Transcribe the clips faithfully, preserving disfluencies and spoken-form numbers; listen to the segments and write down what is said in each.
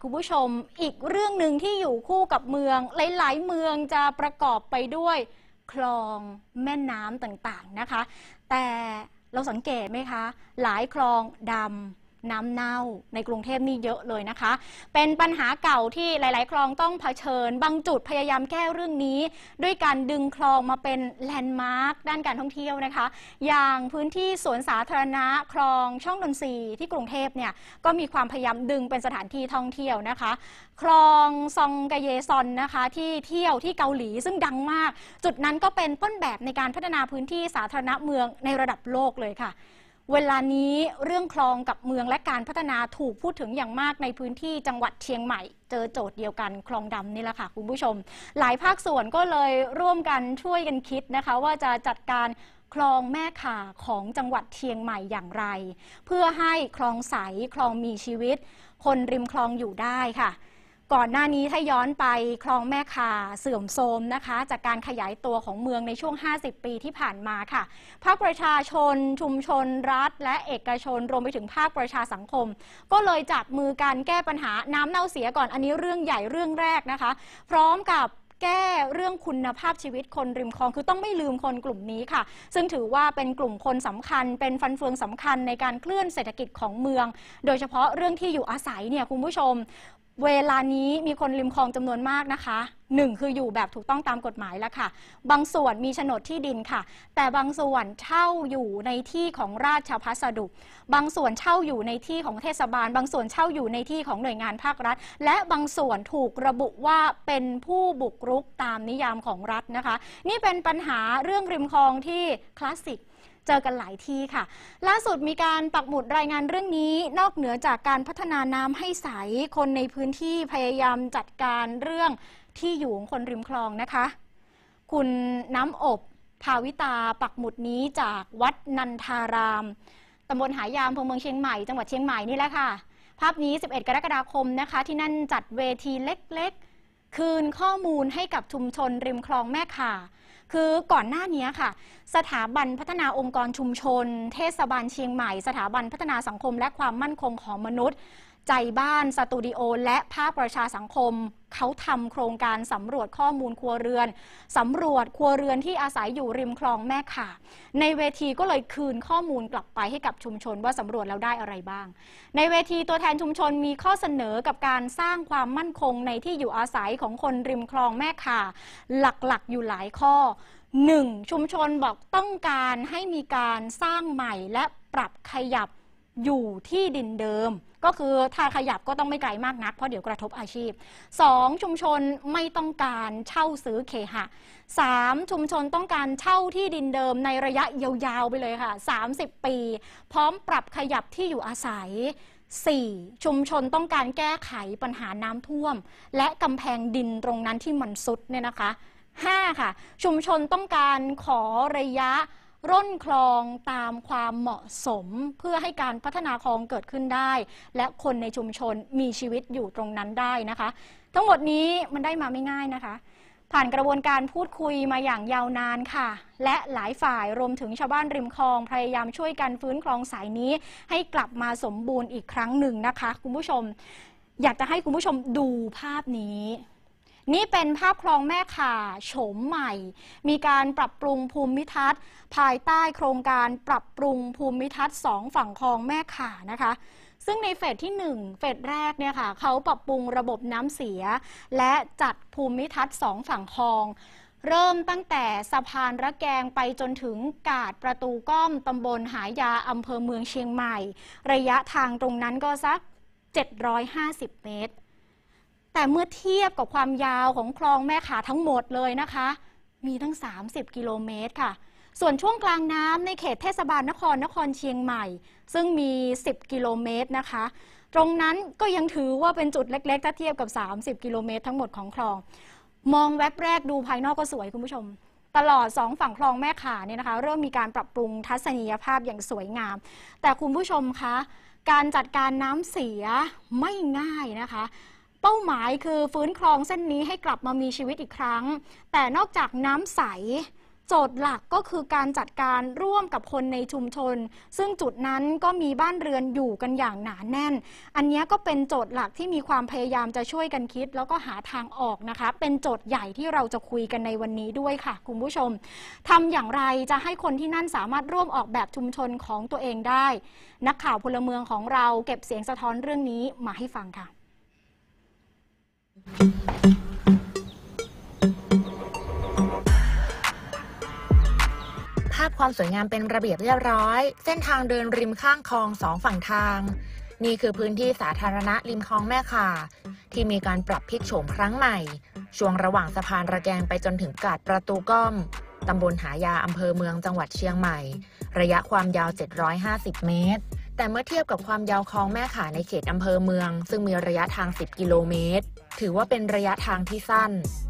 คุณผู้ชมอีกเรื่องหนึ่งที่อยู่คู่กับเมืองหลายๆเมืองจะประกอบไปด้วยคลองแม่น้ำต่างๆนะคะแต่เราสังเกตไหมคะหลายคลองดำน้ำเน่าในกรุงเทพนี่เยอะเลยนะคะเป็นปัญหาเก่าที่หลายๆคลองต้องเผชิญบางจุดพยายามแก้เรื่องนี้ด้วยการดึงคลองมาเป็นแลนด์มาร์คด้านการท่องเที่ยวนะคะอย่างพื้นที่สวนสาธารณะคลองช่องนนทรีที่กรุงเทพเนี่ยก็มีความพยายามดึงเป็นสถานที่ท่องเที่ยวนะคะคลองซองกะเยซอนนะคะที่เที่ยวที่เกาหลีซึ่งดังมากจุดนั้นก็เป็นต้นแบบในการพัฒนาพื้นที่สาธารณะเมืองในระดับโลกเลยค่ะเวลานี้เรื่องคลองกับเมืองและการพัฒนาถูกพูดถึงอย่างมากในพื้นที่จังหวัดเชียงใหม่เจอโจทย์เดียวกันคลองดำนี่แหละค่ะคุณผู้ชมหลายภาคส่วนก็เลยร่วมกันช่วยกันคิดนะคะว่าจะจัดการคลองแม่ข่าของจังหวัดเชียงใหม่อย่างไรเพื่อให้คลองใสคลองมีชีวิตคนริมคลองอยู่ได้ค่ะก่อนหน้านี้ถ้าย้อนไปคลองแม่ข่าเสื่อมโทรมนะคะจากการขยายตัวของเมืองในช่วงห้าสิบปีที่ผ่านมาค่ะภาคประชาชนชุมชนรัฐและเอกชนรวมไปถึงภาคประชาสังคมก็เลยจับมือกันแก้ปัญหาน้ำเน่าเสียก่อนอันนี้เรื่องใหญ่เรื่องแรกนะคะพร้อมกับแก้เรื่องคุณภาพชีวิตคนริมคลองคือต้องไม่ลืมคนกลุ่มนี้ค่ะซึ่งถือว่าเป็นกลุ่มคนสำคัญเป็นฟันเฟืองสำคัญในการเคลื่อนเศรษฐกิจของเมืองโดยเฉพาะเรื่องที่อยู่อาศัยเนี่ยคุณผู้ชมเวลานี้มีคนริมคลองจำนวนมากนะคะหนึ่งคืออยู่แบบถูกต้องตามกฎหมายแล้วค่ะบางส่วนมีโฉนดที่ดินค่ะแต่บางส่วนเช่าอยู่ในที่ของราชพัสดุบางส่วนเช่าอยู่ในที่ของเทศบาลบางส่วนเช่าอยู่ในที่ของหน่วยงานภาครัฐและบางส่วนถูกระบุว่าเป็นผู้บุกรุกตามนิยามของรัฐนะคะนี่เป็นปัญหาเรื่องริมคลองที่คลาสสิกเจอกันหลายที่ค่ะล่าสุดมีการปักหมุดรายงานเรื่องนี้นอกเหนือจากการพัฒนาน้ำให้ใสคนในพื้นที่พยายามจัดการเรื่องที่อยู่ของคนริมคลองนะคะคุณน้ำอบภาวิตาปักหมุดนี้จากวัดนันทารามตำบลหายามอำเภอเมืองเชียงใหม่จังหวัดเชียงใหม่นี่แหละค่ะภาพนี้สิบเอ็ดกรกฎาคมนะคะที่นั่นจัดเวทีเล็กๆคืนข้อมูลให้กับชุมชนริมคลองแม่ข่าคือก่อนหน้านี้ค่ะสถาบันพัฒนาองค์กรชุมชนเทศบาลเชียงใหม่สถาบันพัฒนาสังคมและความมั่นคงของมนุษย์ใจบ้านสตูดิโอและภาคประชาสังคมเขาทำโครงการสำรวจข้อมูลครัวเรือนสำรวจครัวเรือนที่อาศัยอยู่ริมคลองแม่ข่าในเวทีก็เลยคืนข้อมูลกลับไปให้กับชุมชนว่าสำรวจแล้วได้อะไรบ้างในเวทีตัวแทนชุมชนมีข้อเสนอกับการสร้างความมั่นคงในที่อยู่อาศัยของคนริมคลองแม่ข่าหลักๆอยู่หลายข้อหนึ่งชุมชนบอกต้องการให้มีการสร้างใหม่และปรับขยับอยู่ที่ดินเดิมก็คือถ้าขยับก็ต้องไม่ไกลมากนักเพราะเดี๋ยวกระทบอาชีพสองชุมชนไม่ต้องการเช่าซื้อเคหะสามชุมชนต้องการเช่าที่ดินเดิมในระยะยาวๆไปเลยค่ะสามสิบปีพร้อมปรับขยับที่อยู่อาศัยสี่ชุมชนต้องการแก้ไขปัญหาน้ำท่วมและกำแพงดินตรงนั้นที่มันซุดเนี่ยนะคะห้าค่ะชุมชนต้องการขอระยะร่นคลองตามความเหมาะสมเพื่อให้การพัฒนาคลองเกิดขึ้นได้และคนในชุมชนมีชีวิตอยู่ตรงนั้นได้นะคะทั้งหมดนี้มันได้มาไม่ง่ายนะคะผ่านกระบวนการพูดคุยมาอย่างยาวนานค่ะและหลายฝ่ายรวมถึงชาวบ้านริมคลองพยายามช่วยกันฟื้นคลองสายนี้ให้กลับมาสมบูรณ์อีกครั้งหนึ่งนะคะคุณผู้ชมอยากจะให้คุณผู้ชมดูภาพนี้นี่เป็นภาพคลองแม่ข่าโฉมใหม่มีการปรับปรุงภูมิทัศน์ภายใต้โครงการปรับปรุงภูมิทัศน์สองฝั่งคลองแม่ข่านะคะซึ่งในเฟสที่หนึ่งเฟสแรกเนี่ยค่ะเขาปรับปรุงระบบน้ำเสียและจัดภูมิทัศน์สองฝั่งคลองเริ่มตั้งแต่สะพานระแกงไปจนถึงกาดประตูก้อมตำบลหายาอำเภอเมืองเชียงใหม่ระยะทางตรงนั้นก็สักเจ็ดร้อยห้าสิบเมตรแต่เมื่อเทียบกับความยาวของคลองแม่ข่าทั้งหมดเลยนะคะมีตั้งสามสิบกิโลเมตรค่ะส่วนช่วงกลางน้ำในเขตเทศบาลนครนครเชียงใหม่ซึ่งมีสิบกิโลเมตรนะคะตรงนั้นก็ยังถือว่าเป็นจุดเล็กๆถ้าเทียบกับสามสิบกิโลเมตรทั้งหมดของคลองมองแวบแรกดูภายนอกก็สวยคุณผู้ชมตลอดสองฝั่งคลองแม่ข่าเนี่ยนะคะเริ่มมีการปรับปรุงทัศนียภาพอย่างสวยงามแต่คุณผู้ชมคะการจัดการน้ำเสียไม่ง่ายนะคะเป้าหมายคือฟื้นคลองเส้นนี้ให้กลับมามีชีวิตอีกครั้งแต่นอกจากน้ำใสโจทย์หลักก็คือการจัดการร่วมกับคนในชุมชนซึ่งจุดนั้นก็มีบ้านเรือนอยู่กันอย่างหนาแน่นอันนี้ก็เป็นโจทย์หลักที่มีความพยายามจะช่วยกันคิดแล้วก็หาทางออกนะคะเป็นโจทย์ใหญ่ที่เราจะคุยกันในวันนี้ด้วยค่ะคุณผู้ชมทำอย่างไรจะให้คนที่นั่นสามารถร่วมออกแบบชุมชนของตัวเองได้นักข่าวพลเมืองของเราเก็บเสียงสะท้อนเรื่องนี้มาให้ฟังค่ะภาพความสวยงามเป็นระเบียบเรียบร้อยเส้นทางเดินริมข้างคลองสองฝั่งทางนี่คือพื้นที่สาธารณะริมคลองแม่ข่าที่มีการปรับพลิกโฉมครั้งใหม่ช่วงระหว่างสะพานระแกงไปจนถึงกาดประตูก้อมตำบลหายาอำเภอเมืองจังหวัดเชียงใหม่ระยะความยาวเจ็ดร้อยห้าสิบเมตรแต่เมื่อเทียบกับความยาวคลองแม่ข่าในเขตอำเภอเมืองซึ่งมีระยะทางสิบกิโลเมตรถือว่าเป็นระยะทางที่สั้น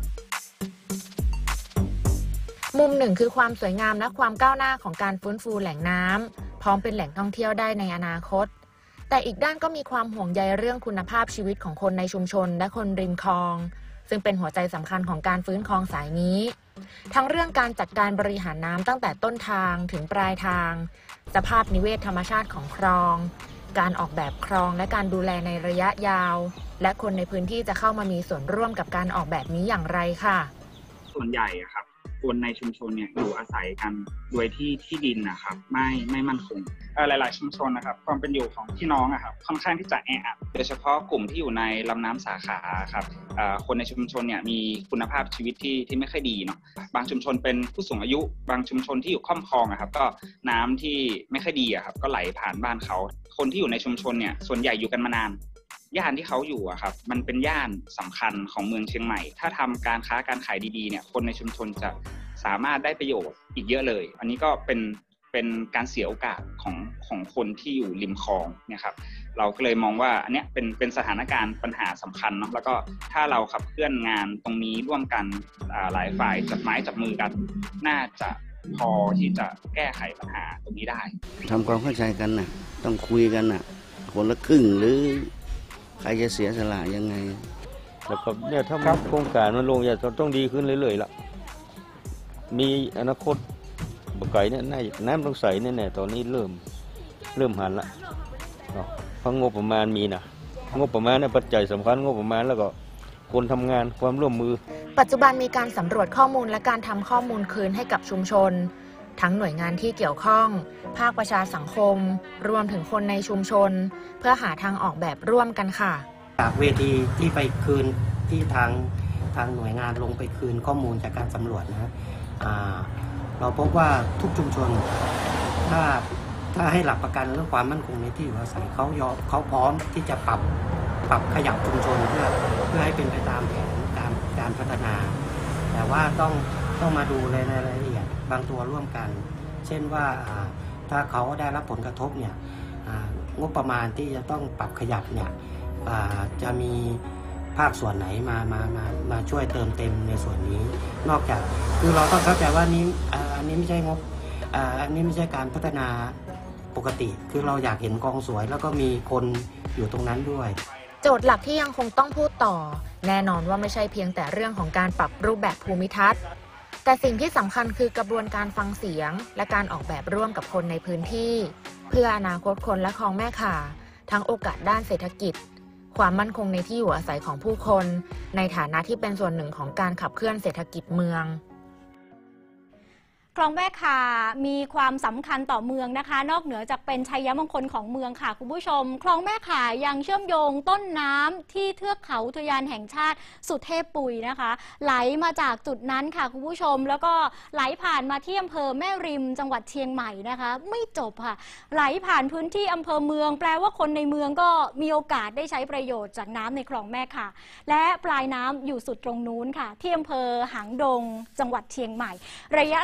มุมหนึ่งคือความสวยงามและความก้าวหน้าของการฟื้นฟูแหล่งน้ำพร้อมเป็นแหล่งท่องเที่ยวได้ในอนาคตแต่อีกด้านก็มีความห่วงใยเรื่องคุณภาพชีวิตของคนในชุมชนและคนริมคลองซึ่งเป็นหัวใจสำคัญของการฟื้นคลองสายนี้ทั้งเรื่องการจัดการบริหารน้ำตั้งแต่ต้นทางถึงปลายทางสภาพนิเวศธรรมชาติของคลองการออกแบบคลองและการดูแลในระยะยาวและคนในพื้นที่จะเข้ามามีส่วนร่วมกับการออกแบบนี้อย่างไรค่ะส่วนใหญ่อะครับคนในชุมชนเนี่ยอยู่อาศัยกันโดยที่ที่ดินนะครับไม่ไม่มั่นคงหลายๆชุมชนนะครับความเป็นอยู่ของพี่น้องอะครับค่อนข้างที่จะแออัดโดยเฉพาะกลุ่มที่อยู่ในลำน้ำสาขาครับคนในชุมชนเนี่ยมีคุณภาพชีวิตที่ที่ไม่ค่อยดีเนาะบางชุมชนเป็นผู้สูงอายุบางชุมชนที่อยู่ค่อมคลองอะครับก็น้ำที่ไม่ค่อยดีอะครับก็ไหลผ่านบ้านเขาคนที่อยู่ในชุมชนเนี่ยส่วนใหญ่อยู่กันมานานย่านที่เขาอยู่อะครับมันเป็นย่านสำคัญของเมืองเชียงใหม่ถ้าทำการค้าการขายดีๆเนี่ยคนในชุมชนจะสามารถได้ประโยชน์อีกเยอะเลยอันนี้ก็เป็นเป็นการเสียโอกาสของของคนที่อยู่ริมคลองเนี่ยครับเราก็เลยมองว่าอันเนี้ยเป็นเป็นสถานการณ์ปัญหาสำคัญเนาะแล้วก็ถ้าเราขับเคลื่อนงานตรงนี้ร่วมกันหลายฝ่ายจับไม้จับมือกันน่าจะพอที่จะแก้ไขปัญหาตรงนี้ได้ทำความเข้าใจกันนะต้องคุยกันนะคนละครึ่งหรือใครจะเสียสละยังไงแล้วก็เนี่ยถ้าโครงการมันลงจะต้องดีขึ้นเรื่อยๆละมีอนาคตบกไก่เนี่ยน้ำต้องใสแน่ๆตอนนี้เริ่มเริ่มหันละเพราะงบประมาณมีนะงบประมาณเนี่ยปัจจัยสำคัญงบประมาณแล้วก็คนทำงานความร่วมมือปัจจุบันมีการสำรวจข้อมูลและการทำข้อมูลคืนให้กับชุมชนทั้งหน่วยงานที่เกี่ยวข้องภาคประชาสังคมรวมถึงคนในชุมชนเพื่อหาทางออกแบบร่วมกันค่ะจากเวทีที่ไปคืนที่ทางทางหน่วยงานลงไปคืนข้อมูลจากการสำรวจนะเราพบว่าทุกชุมชนถ้าถ้าให้หลักประกันเรื่องความมั่นคงในที่อยู่อาศัยเขายอมเขาพร้อมที่จะปรับปรับขยับชุมชนเพื่อเพื่อให้เป็นไปตามแผนการการพัฒนาแต่ว่าต้องต้องมาดูในรายละเอียดบางตัวร่วมกันเช่นว่าถ้าเขาได้รับผลกระทบเนี่ยงบประมาณที่จะต้องปรับขยับเนี่ยจะมีภาคส่วนไหนมามามามาช่วยเติมเต็มในส่วนนี้นอกจากคือเราต้องเข้าใจว่านี้อันนี้ไม่ใช่งบอันนี้ไม่ใช่การพัฒนาปกติคือเราอยากเห็นกองสวยแล้วก็มีคนอยู่ตรงนั้นด้วยโจทย์หลักที่ยังคงต้องพูดต่อแน่นอนว่าไม่ใช่เพียงแต่เรื่องของการปรับรูปแบบภูมิทัศน์แต่สิ่งที่สำคัญคือกระบวนการฟังเสียงและการออกแบบร่วมกับคนในพื้นที่เพื่ออนาคตคนและคลองแม่ข่าทั้งโอกาสด้านเศรษฐกิจความมั่นคงในที่อยู่อาศัยของผู้คนในฐานะที่เป็นส่วนหนึ่งของการขับเคลื่อนเศรษฐกิจเมืองคลองแม่ข่ามีความสำคัญต่อเมืองนะคะนอกเหนือจากเป็นชัยมงคลของเมืองค่ะคุณผู้ชมคลองแม่ข่ายังเชื่อมโยงต้นน้ำที่เทือกเขาอุทยานแห่งชาติสุเทพปุยนะคะไหลมาจากจุดนั้นค่ะคุณผู้ชมแล้วก็ไหลผ่านมาที่อำเภอแม่ริมจังหวัดเชียงใหม่นะคะไม่จบค่ะไหลผ่านพื้นที่อำเภอเมืองแปลว่าคนในเมืองก็มีโอกาสได้ใช้ประโยชน์จากน้ำในคลองแม่ข่าและปลายน้ำอยู่สุดตรงนู้นค่ะที่อำเภอหางดงจังหวัดเชียงใหม่ระยะทาง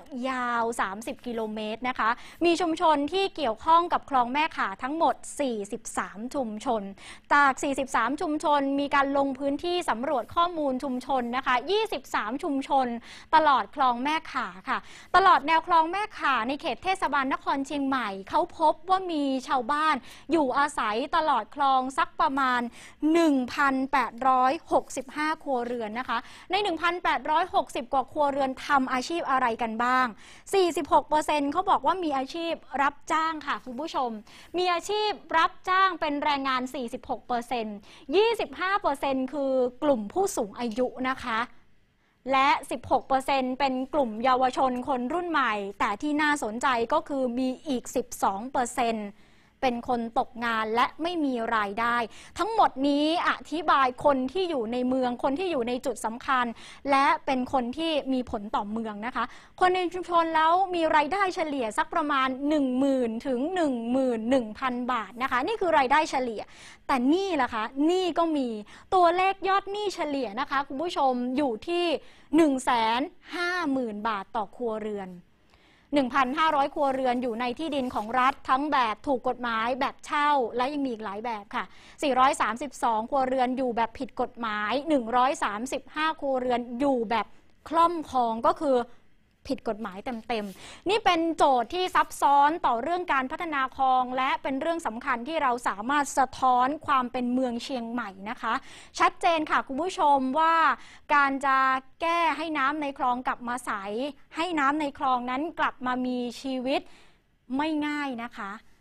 ยาว สามสิบ กิโลเมตรนะคะมีชุมชนที่เกี่ยวข้องกับคลองแม่ข่าทั้งหมด สี่สิบสาม ชุมชนจาก สี่สิบสาม ชุมชนมีการลงพื้นที่สำรวจข้อมูลชุมชนนะคะยี่สิบสาม ชุมชนตลอดคลองแม่ข่าค่ะตลอดแนวคลองแม่ข่าในเขตเทศบาลนครเชียงใหม่เขาพบว่ามีชาวบ้านอยู่อาศัยตลอดคลองสักประมาณ หนึ่งพันแปดร้อยหกสิบห้า ครัวเรือนนะคะใน หนึ่งพันแปดร้อยหกสิบ กว่าครัวเรือนทำอาชีพอะไรกันบ้าง สี่สิบหกเปอร์เซ็นต์ เขาบอกว่ามีอาชีพรับจ้างค่ะคุณผู้ชมมีอาชีพรับจ้างเป็นแรงงาน สี่สิบหกเปอร์เซ็นต์ ยี่สิบห้าเปอร์เซ็นต์ คือกลุ่มผู้สูงอายุนะคะและ สิบหกเปอร์เซ็นต์ เป็นกลุ่มเยาวชนคนรุ่นใหม่แต่ที่น่าสนใจก็คือมีอีก สิบสองเปอร์เซ็นต์เป็นคนตกงานและไม่มีรายได้ทั้งหมดนี้อธิบายคนที่อยู่ในเมืองคนที่อยู่ในจุดสำคัญและเป็นคนที่มีผลต่อเมืองนะคะคนในชุมชนแล้วมีรายได้เฉลี่ยสักประมาณ หนึ่งหมื่น ถึง หนึ่งหมื่นหนึ่งพัน บาทนะคะนี่คือรายได้เฉลี่ยแต่หนี้ล่ะคะหนี้ก็มีตัวเลขยอดหนี้เฉลี่ยนะคะคุณผู้ชมอยู่ที่ หนึ่งแสนห้าหมื่น บาทต่อครัวเรือนหนึ่งพันห้าร้อย ครัวเรือนอยู่ในที่ดินของรัฐทั้งแบบถูกกฎหมายแบบเช่าและยังมีอีกหลายแบบค่ะสี่ร้อยสามสิบสอง ครัวเรือนอยู่แบบผิดกฎหมายหนึ่งร้อยสามสิบห้า ครัวเรือนอยู่แบบคล่อมครองก็คือผิดกฎหมายเต็มๆนี่เป็นโจทย์ที่ซับซ้อนต่อเรื่องการพัฒนาคลองและเป็นเรื่องสำคัญที่เราสามารถสะท้อนความเป็นเมืองเชียงใหม่นะคะชัดเจนค่ะคุณผู้ชมว่าการจะแก้ให้น้ำในคลองกลับมาใสให้น้ำในคลองนั้นกลับมามีชีวิตไม่ง่ายนะคะ